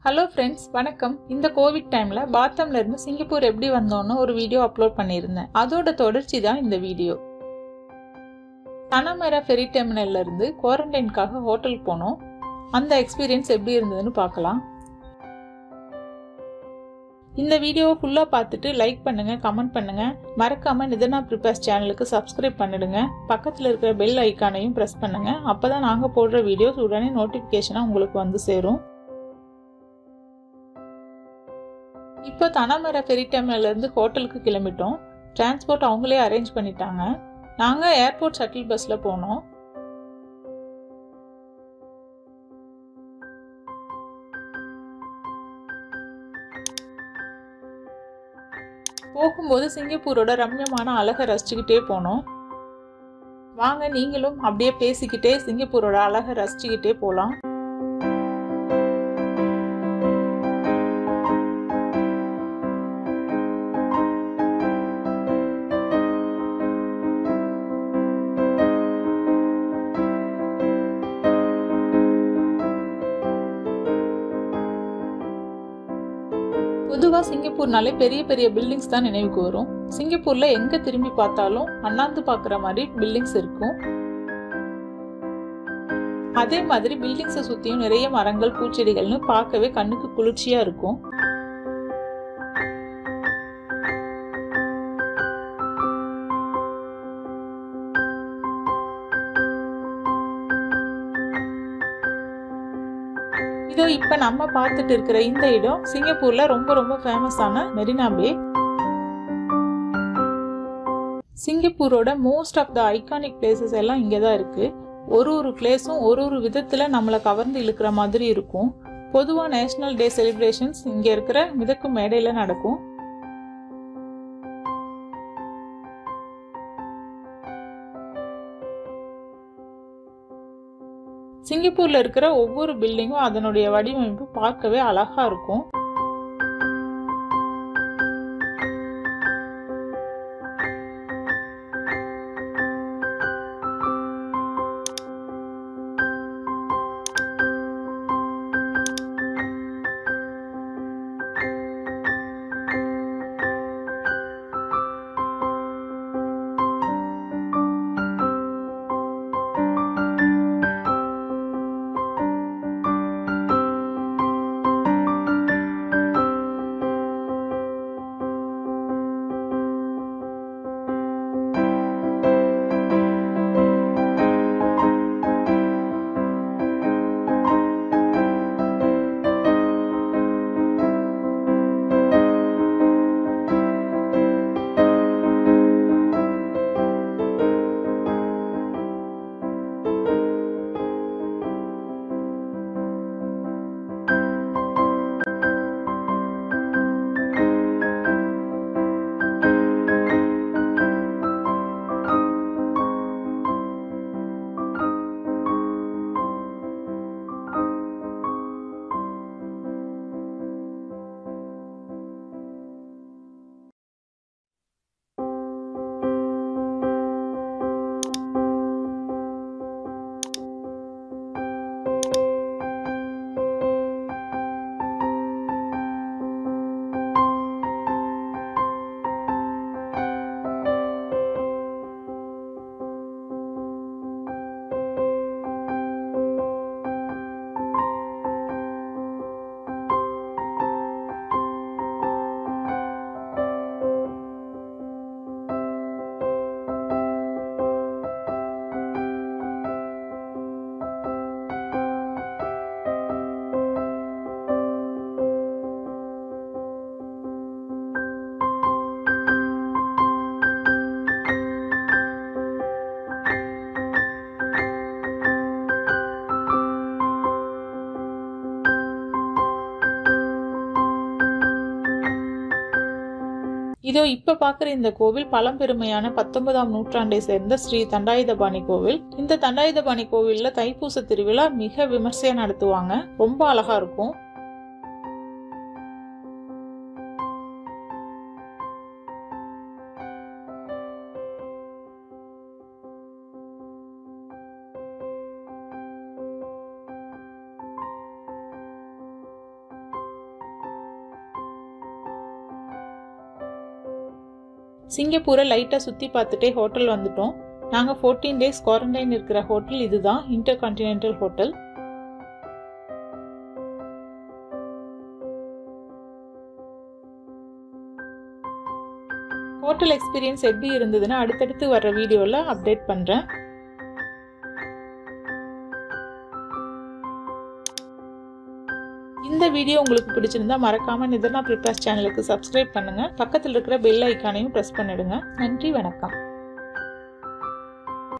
Hello friends, வணக்கம். இந்த Covid டைம்ல பாத்தம்ல இருந்து சிங்கப்பூர் எப்படி வந்தோன்னு ஒரு வீடியோ அப்லோட் பண்ணியிருந்தேன். அதோட தொடர்ச்சி தான் இந்த video. Tanah Merah Ferry Terminal இருந்து குவாரண்டைனுக்காக ஹோட்டல் போனோம். அந்த எக்ஸ்பீரியன்ஸ் எப்படி இருந்ததுன்னு பார்க்கலாம். இந்த வீடியோவை ஃபுல்லா பார்த்துட்டு லைக் பண்ணுங்க, கமெண்ட் பண்ணுங்க. மறக்காம நிதனா ப்ரிப்பேர்ஸ் சேனலுக்கு சப்ஸ்கிரைப் பண்ணிடுங்க. பக்கத்துல இருக்கிற பெல் ஐக்கானையும் பிரஸ் பண்ணுங்க. அப்பதான் நாங்க போடுற வீடியோஸ் உடனே நோட்டிபிகேஷனா உங்களுக்கு வந்து சேரும். இப்போ Tanah Merah Ferry Terminal இருந்து ஹோட்டலுக்கு கிளம்பிட்டோம். டிரான்ஸ்போர்ட் அவங்களே அரேஞ்ச் பண்ணிட்டாங்க. நாங்க ஏர்போர்ட் ஷட்டில் பஸ்ல போனோம். போகும்போது சிங்கப்பூரோட ரம்யமான அழகை ரசிச்சுக்கிட்டே போனோம். வாங்க நீங்களும் அப்படியே பேசிக்கிட்டே சிங்கப்பூரோட அழகை ரசிச்சுக்கிட்டே போலாம். பொதுவா சிங்கப்பூர்னாலே பெரிய பெரிய பில்டிங்ஸ் தான் நினைவுக்கு வரும். சிங்கப்பூர்ல எங்க திரும்பி பார்த்தாலும் அண்ணாந்து பாக்குற மாதிரி பில்டிங்ஸ் இருக்கும். அதே மாதிரி பில்டிங்ஸை சுத்தியும் நிறைய மரங்கள், பூச்செடிகள்னு பார்க்கவே கண்ணுக்கு குளிர்ச்சியா இருக்கும். இதோ இப்ப நம்ம பார்த்துட்டு இருக்கிற இந்த இடம் சிங்கப்பூர்ல ரொம்ப ஃபேமஸான மெரினா பே. சிங்கப்பூரோட most of the iconic places எல்லாம் இங்கதான் இருக்கு. ஒரு பிளேஸும் ஒரு விதத்துல நம்மளை கவர்ந்து இழுக்கிற மாதிரி இருக்கும். பொதுவா நேஷனல் டே செலிப்ரேஷன்ஸ் இங்க இருக்கிற மிதக்கும் மேடையில நடக்கும். சிங்கப்பூர்ல இருக்கிற ஒவ்வொரு பில்டிங்கும் அதனுடைய வடிவமைப்பு பார்க்கவே அழகா இருக்கும். இதோ இப்ப பாக்குற இந்த கோவில் பழம்பெருமையான 19ஆம் நூற்றாண்டை சேர்ந்த ஸ்ரீ தண்டாயுதபாணி கோவில். இந்த தண்டாயுதபாணி கோவில்ல தைப்பூச திருவிழா மிக விமர்சையா நடத்துவாங்க. ரொம்ப அழகா இருக்கும். சிங்கப்பூரை லைட்டா சுத்தி பார்த்துட்டே ஹோட்டல் வந்துட்டோம். நாங்க 14 days குவாரண்டைன் இருக்கிற ஹோட்டல் இதுதான், இன்டர்கான்டினென்டல் ஹோட்டல். ஹோட்டல் எக்ஸ்பீரியன்ஸ் எப்படி இருந்ததுன்னா அடுத்தடுத்து வர்ற வீடியோல அப்டேட் பண்றேன். இந்த வீடியோ உங்களுக்கு பிடிச்சிருந்தா மறக்காம நிதர்னா பிரிப்பேர்ஸ் சேனலுக்கு சப்ஸ்கிரைப் பண்ணுங்க. பக்கத்தில் இருக்கிற பெல் ஐகானையும் பிரஸ் பண்ணிடுங்க. நன்றி, வணக்கம்.